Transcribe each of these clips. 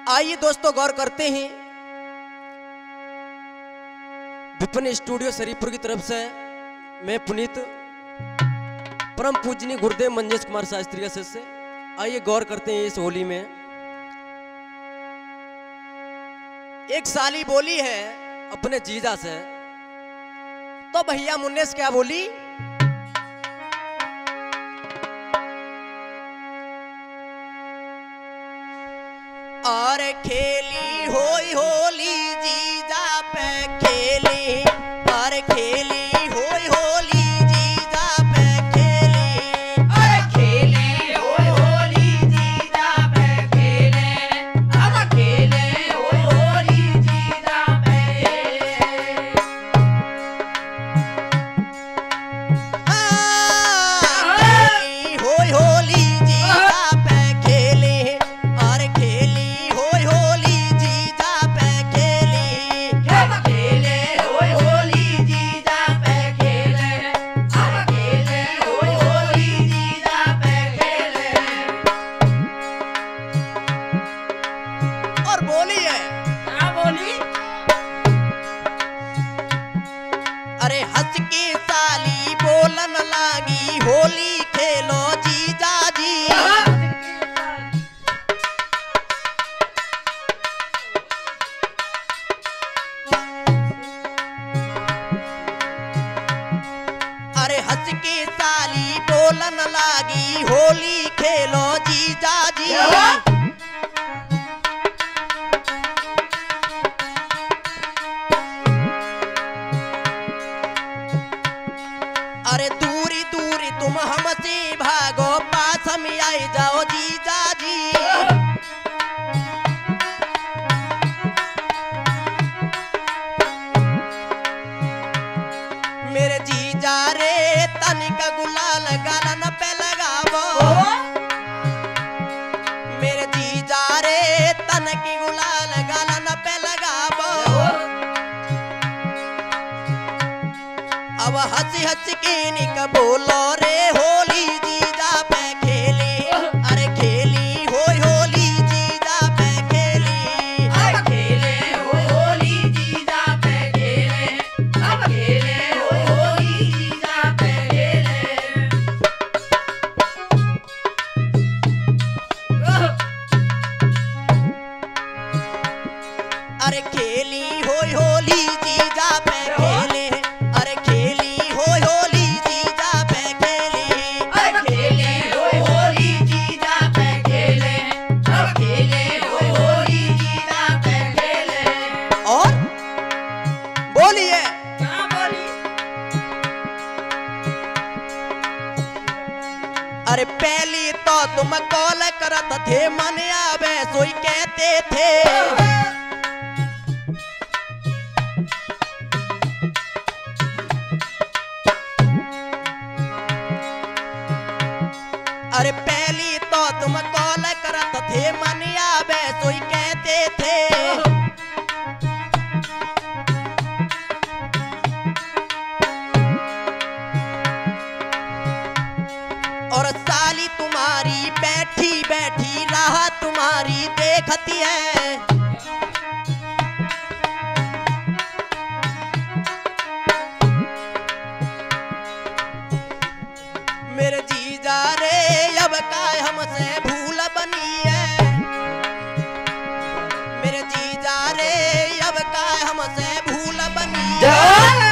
आइए दोस्तों गौर करते हैं विपिन स्टूडियो शरीफपुर की तरफ से मैं पुनीत परम पूजनीय गुरुदेव मंजेश कुमार शास्त्री का शिष्य। आइए गौर करते हैं इस होली में। एक साली बोली है अपने जीजा से, तो भैया मुन्नेस क्या बोली? और खेली होई होली जीजा पे खेली, और खेली होई होली जीजा पे खेली, और खेले होई होली जीजा पे खेले, अब खेले होई होली जीजा पे। खेली होई होली जीजा पे खेली, और खेली होई होली जीजा पे खेली, अब खेले होई होली जीजा पे खेले, अब खेले होई होली जीजा पे खेले। और बोली है क्या बोली? अरे हंस के साली बोलन लागी होली खेलो जीजा जी। अरे हंस के साली बोलन लागी होली खेलो जीजा जी। अरे दूरी दूरी तुम हमसे भागो, पास में आई जाओ जीजा जी। मेरे जीजा रे तनिक गुलाल गालन पे लगावो, मेरे जीजा रे तनिक गुलाल गालन पे लगावो। अब हंसी हंसी के निक बोलो रे होली जीजा पे खेली, अरे खेली होई होली जीजा पे खेली, अब खेले होई होली जीजा पे खेले, अब खेले होई होली जीजा पे खेले। अरे खेली होई होली जीजा पे खेली, अरे खेली होई होली जीजा पे खेली, अब खेले होई होली जीजा पे खेले, अब खेले होई होली जीजा पे खेले। और बोलिए क्या बोली? अरे पहली तो तुम कॉल करत थे मन आवे सोई कहते थे, अरे पहली तो तुम कॉल करत थे मन आवे सोई कहते थे। और साली तुम्हारी बैठी बैठी राह तुम्हारी देखती है, मेरे जीजा रे अब काय हमसे भूल बनी है, मेरे जीजा रे अब काय हमसे भूल बनी है।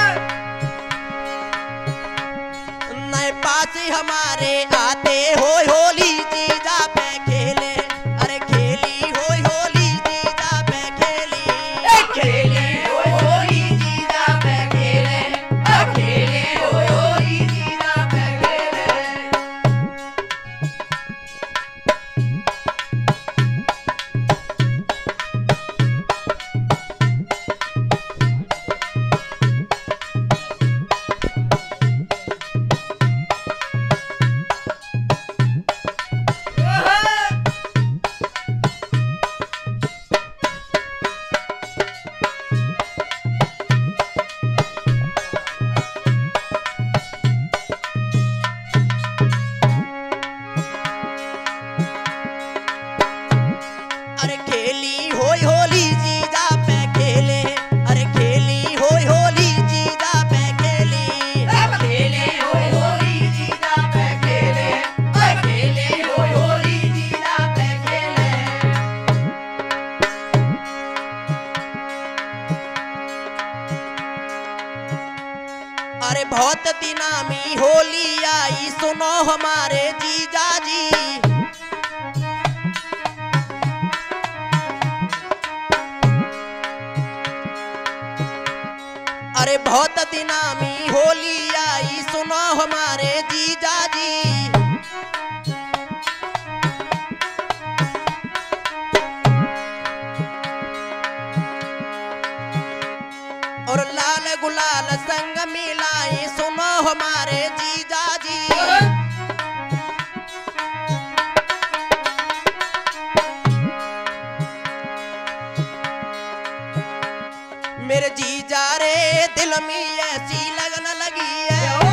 नए पास हमारे आते होई होली जीजा पे खेले, अरे खेली होई होली जीजा पे खेली, खेले होई होली जीजा पे खेले, अब खेले होई होली जीजा पे खेले। खेली होई होली जीजा पे खेले, अरे खेली होई होली जीजा पे खेली। खेले होय होली जीजा पे खेले, खेले होय होली जीजा पे खेले। अरे बहुत दिना में होली आई सुनो हमारे जीजा जी। अरे बहुत दिना में होली आई सुनो हमारे जीजा जी। और लाल गुलाल संग मिलाई सुनो हमारे जीजा जी। मेरे जीजा रे दिल में ऐसी लगन लगी है,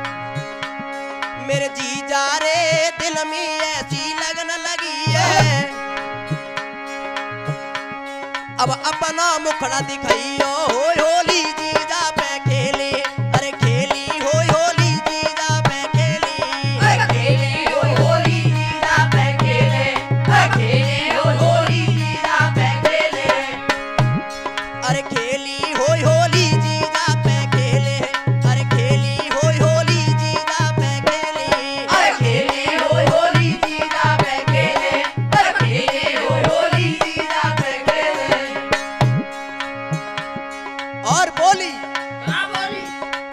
मेरे जीजा रे दिल में ऐसी लगन लगी है। अब अपना मुखड़ा दिखाइयो होय होली जीजा पे खेले, अरे खेली होय होली जीजा पे खेली। खेले होय होली जीजा पे खेले, खेले होय होली जीजा पे खेले। अरे खेली होय होली जीजा पे खेले, अरे खेली होय होली जीजा पे खेली। खेले होय होली जीजा पे खेले, खेले होय होली जीजा पे खेले। और बोली हाँ बोली।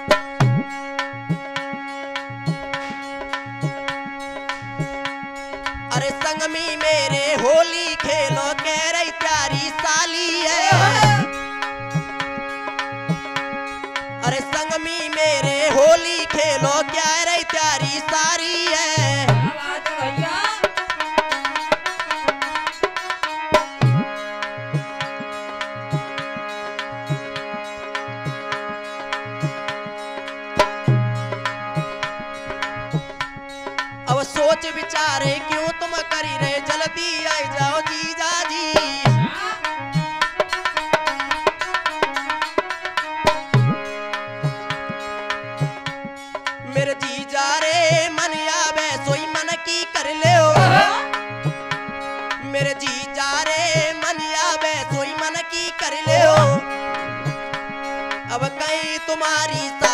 अरे संग में मेरे होली खेलो कह रही प्यारी साली है। अरे संग में मेरे होली खेलो क्या रही प्यारी सारी है। आवाज भैया। अब सोच विचारे क्यों तुम करी रहे जल्दी आई जाओ जीजा जी। मेरे जीजा रे मन आवे सोई मन की कर ले हो। मेरे जीजा रे मन आवे सोई मन की कर ले हो। अब कहीं तुम्हारी